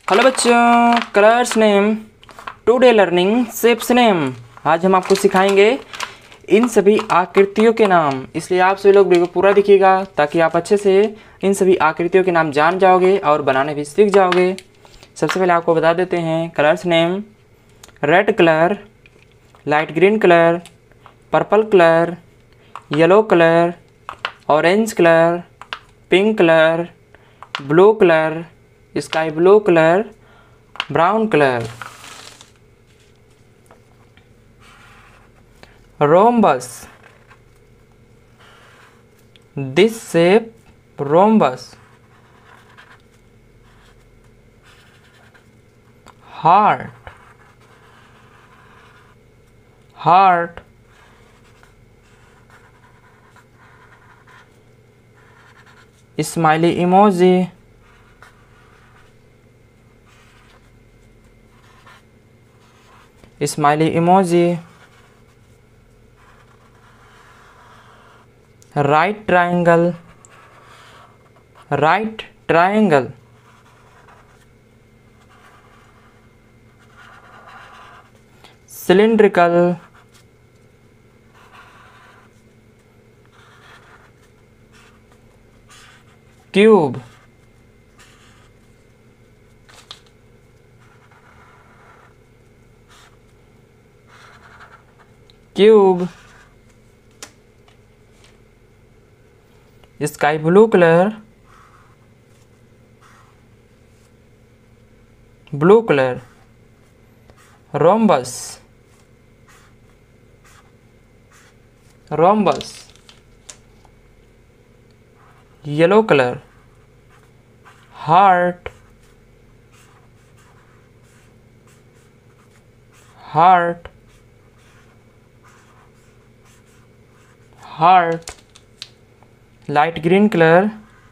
Hello बच्चों, colours name today learning shapes name. आज हम आपको सिखाएंगे इन सभी आकृतियों के नाम, इसलिए आप सभी लोग वीडियो को पूरा देखिएगा ताकि आप अच्छे से इन सभी आकृतियों के नाम जान जाओगे और बनाने भी सीख जाओगे। सबसे पहले आपको बता देते हैं colours name. Red colour, light green colour, purple colour, yellow colour, orange colour, pink colour, blue colour, sky blue colour, brown colour. rhombus, this shape rhombus। heart, heart। smiley emoji, smiley emoji। right triangle, right triangle। cylindrical, cube, cube। Sky blue colour, blue colour. rhombus, rhombus। Yellow colour, heart, heart, heart। Light green colour,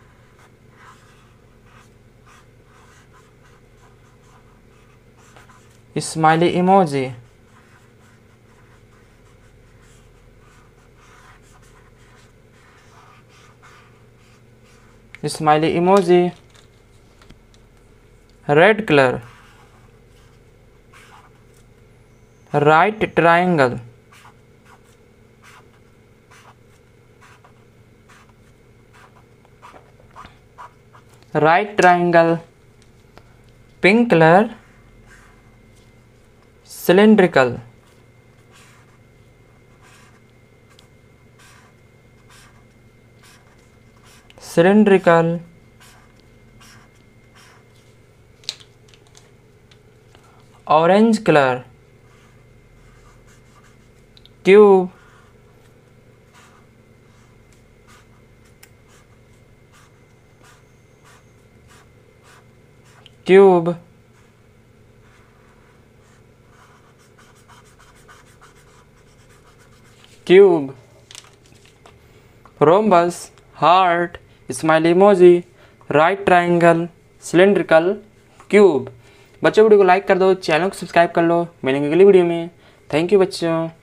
smiley emoji, smiley emoji. Red colour, right triangle, right triangle. Pink colour, cylindrical, cylindrical. Orange colour, cube, cube. Cube. rhombus, heart, smiley emoji, right triangle, cylindrical, cube. बच्चों video को like कर दो, channel को subscribe कर लो। मिलेंगे अगली video में। Thank you बच्चों।